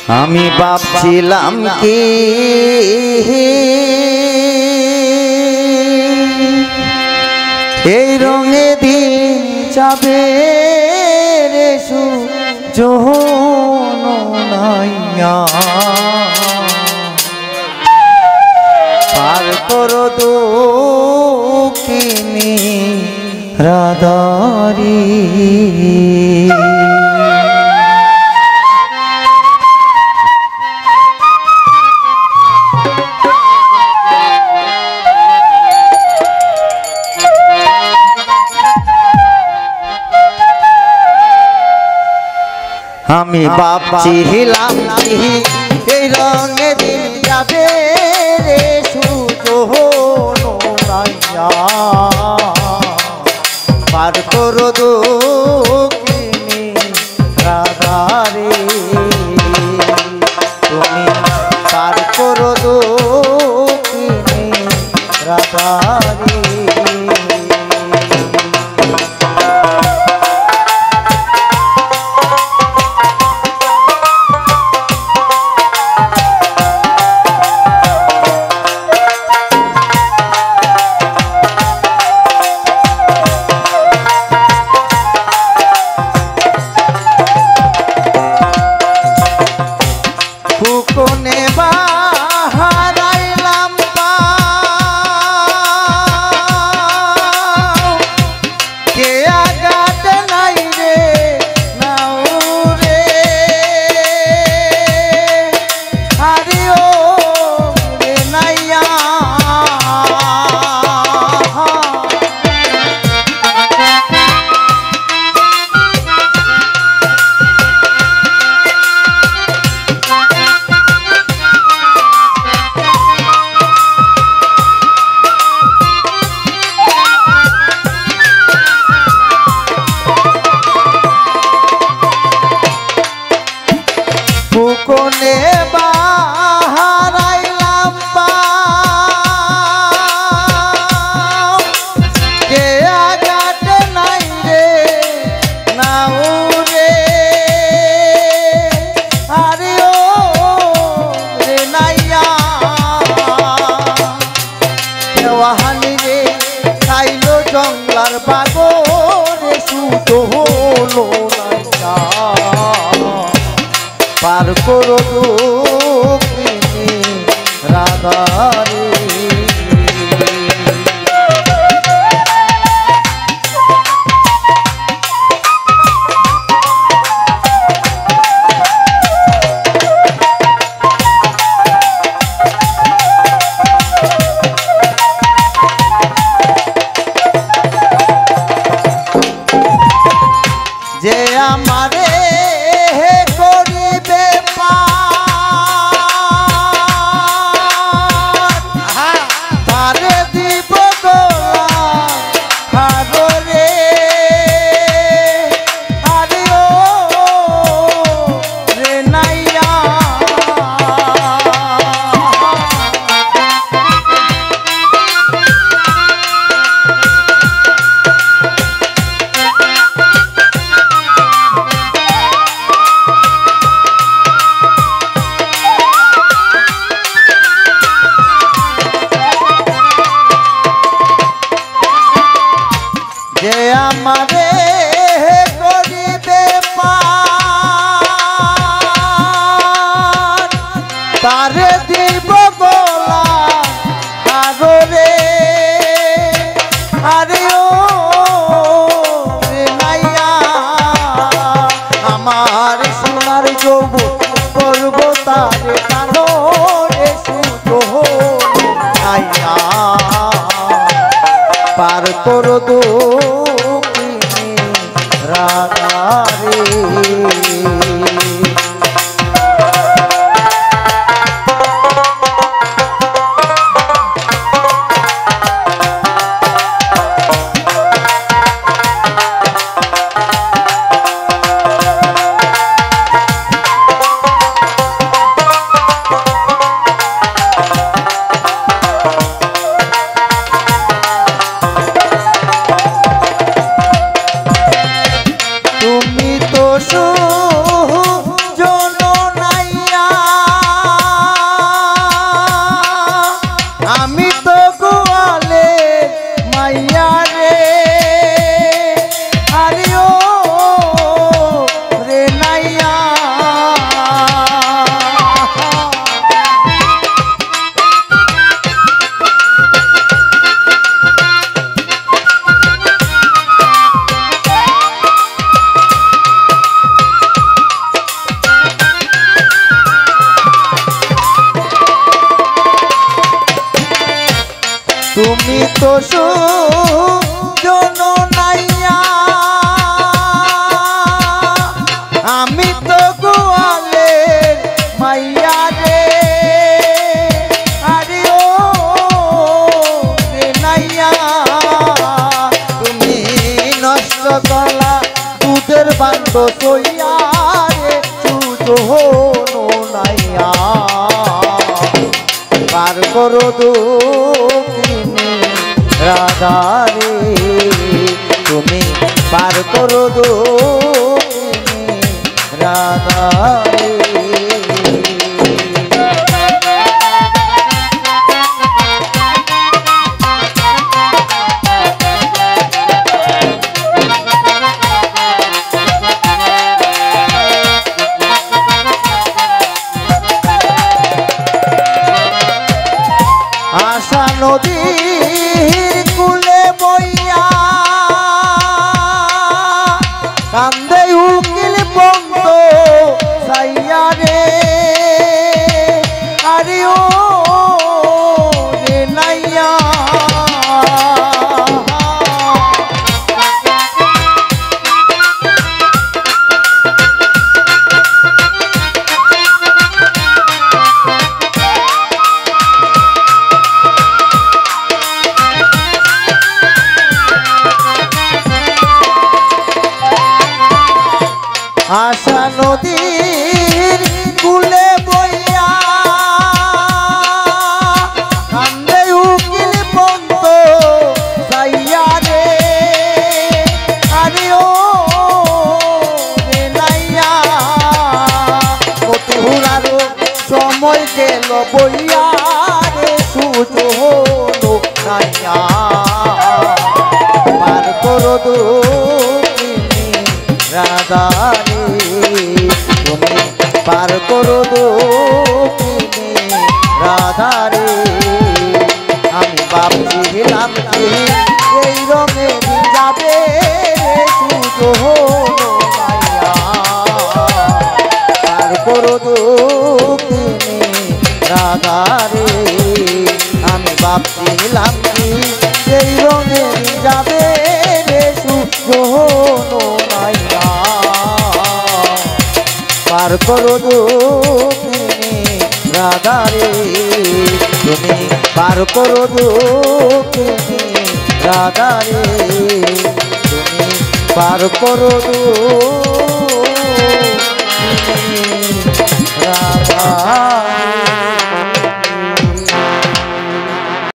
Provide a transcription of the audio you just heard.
আমি ভাবছিলাম কি এই রঙে দিন যাবে রে সুজনাইয়া পার করো দুঃখিনী রাধারি আমি ভাবছিলাম এই রঙে দিন যাবে রে সুজনাইয়া পার করো দুঃখিনী রাধারে তুমি পার করো দুঃখিনী রাধারে কোনে বাহারাইলাম কে আগাত নাই রে নাও রে হারিও রে নাইয়া কোনে বাহারাইলাম কে আগাত নাই রে নাও রে আরে ও রে নাইয়া দেওয়াহানি রে খাইলো জঙ্গলার বাগরে সুতো হলো নাইয়া পার করো দুঃখিনী রাধারে যে আমারে আমারে করিবে পার তারে দিব গোলা হাগরে আরে ও রে নাইয়া আমার সোনার যৌবন করব তারে কানো রে সুজনাইয়া পার করো দুঃখিনী রাধারে পশু জন নাইয়া আমি তো গোয়ালের মাইয়া রে আরে ও রে নাইয়া তুমি নষ্ট করলা দুধের বান্ড সইয়া রে সুজনো নাইয়া পার করো দক্ষিণী রাধারে তুমি পার করো দক্ষিণী রাধারে আশা নদীর কুলে বইয়া কান্দে উকিল বন্ধ সাইয়া রে আরে ও রে নাইয়া আশা নদীর কুলে বইয়া কান্দে উকিল বন্ধ সাইয়া রে আরে ও রে নাইয়া কতহুরারও সময় গেল বইয়া রে সুজনো নাইয়া পার করো দক্ষিণী রাধারে তুমি পার করো দক্ষিণী রাধারে আমি ভাবছিলাম যে এই রঙে যাবে সুজনো নাইয়া পার করো দক্ষিণী রাধারে আমি ভাবছিলাম যে এই রঙে যাবে সুজনো নাইয়া পার করো দক্ষিণী রাধারে তুমি পার করো দক্ষিণী রাধারে তুমি পার করো দক্ষিণী রাধা।